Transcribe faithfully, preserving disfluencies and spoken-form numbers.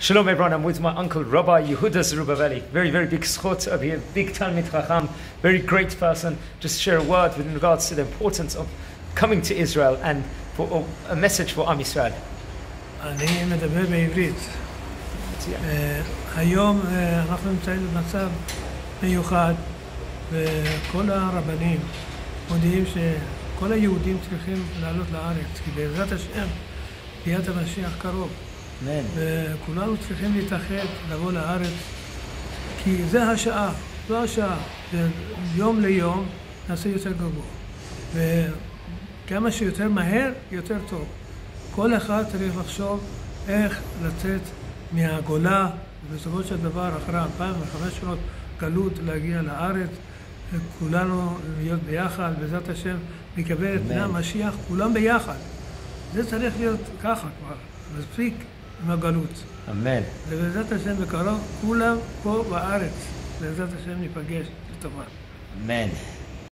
Shalom everyone, I'm with my uncle Rabbi Yehuda Zerubbabeli. Very, very big schut over here, big Talmid Chacham, very great person. Just share a word with regards to the importance of coming to Israel and for a message for Am Yisrael. אני מדבר בעברית. היום אנחנו נמצאים במצב מיוחד וכל הרבנים מודיעים שכל היהודים צריכים לעלות לארץ, כי בעזרת השם ביאת המשיח קרוב. וכולנו צריכים להתאחד, לבוא לארץ, כי זה השעה, זו השעה, יום ליום נעשה יותר גבוה. וכמה שיותר מהר, יותר טוב. כל אחד צריך לחשוב איך לצאת מהגולה, ובסופו של דבר, אחרי אלפיים וחמש מאות גלות להגיע לארץ, כולנו להיות ביחד, בעזרת השם, לקבל את בני המשיח, כולם ביחד. זה צריך להיות ככה כבר, מספיק עם הגלות. אמן. ובעזרת השם בקרוב, כולם פה בארץ, בעזרת השם ניפגש לטובה. אמן.